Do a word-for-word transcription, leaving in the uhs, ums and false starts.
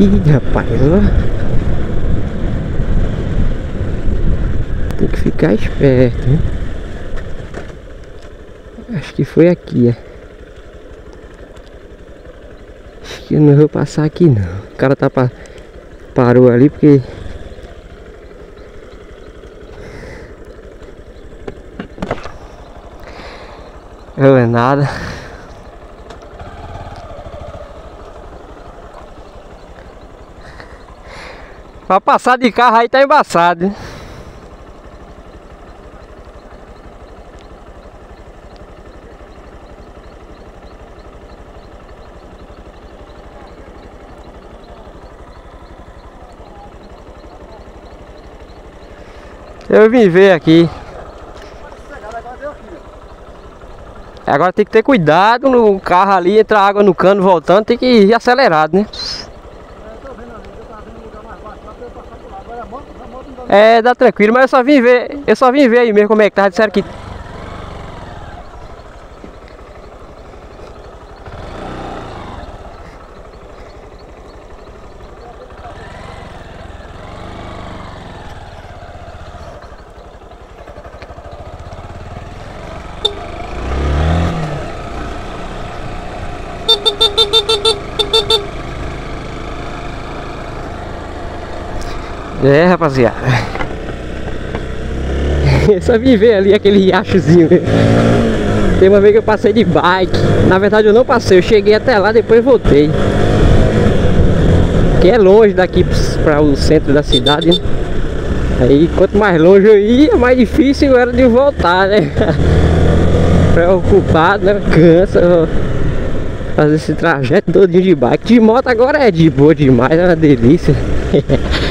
Ih, rapaz, ó. Tem que ficar esperto, hein? Acho que foi aqui, é. Acho que eu não vou passar aqui não. O cara tá pa... parou ali porque... Não é nada. Pra passar de carro aí tá embaçado, hein? Eu vim ver aqui. Agora tem que ter cuidado no carro ali, entra água no cano voltando, tem que ir acelerado, né? É, dá tranquilo, mas eu só vim ver, eu só vim ver aí mesmo como é que tá, disseram que... É, rapaziada. Eu só vim ver ali aquele riachozinho. Tem uma vez que eu passei de bike. Na verdade eu não passei, eu cheguei até lá, depois voltei. Que é longe daqui para o centro da cidade, né? Aí quanto mais longe eu ia, mais difícil era de voltar, né? Preocupado, né? Cansa fazer esse trajeto todinho de bike. De moto agora é de boa demais, é uma delícia.